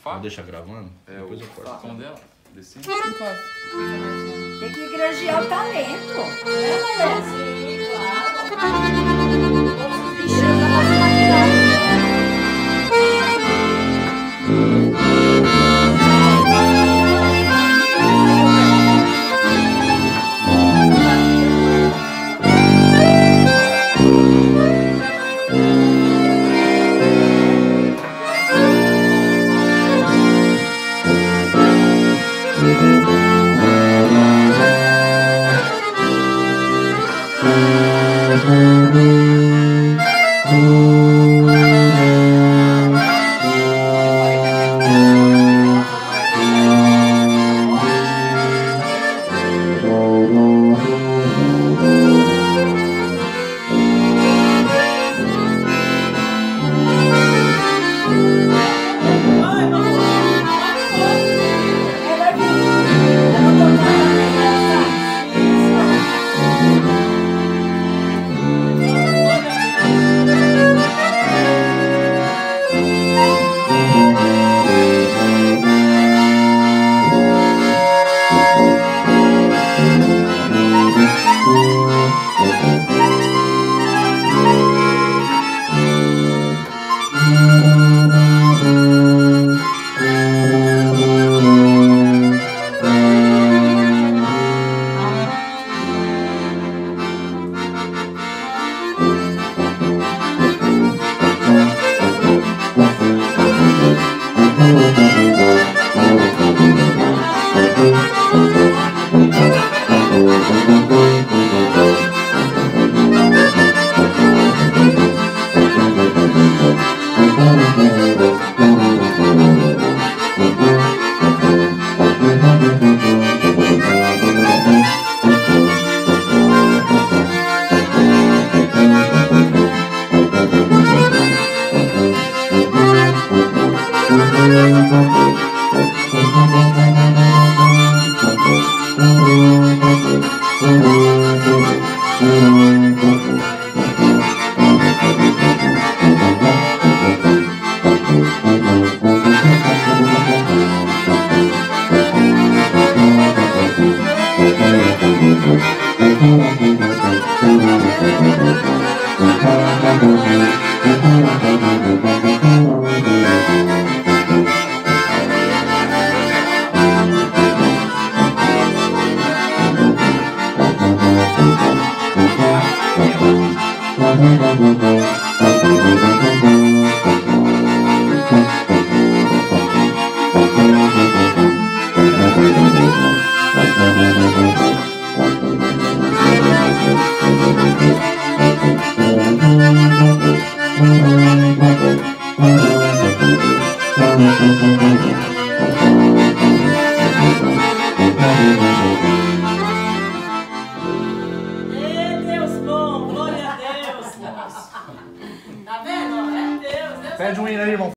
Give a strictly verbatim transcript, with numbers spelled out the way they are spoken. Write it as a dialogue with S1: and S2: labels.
S1: Fá?
S2: Vou deixar gravando?
S1: É
S2: Depois
S1: o
S2: eu corto.
S1: Fá dela. Desci.
S3: Encosta.
S4: Tem que granjear o talento. Né, Maria?
S5: Sim, claro.
S4: Bichando a nossa maquiagem.
S5: Tá vendo? É Deus, Deus.
S2: Pede um hino aí, irmão.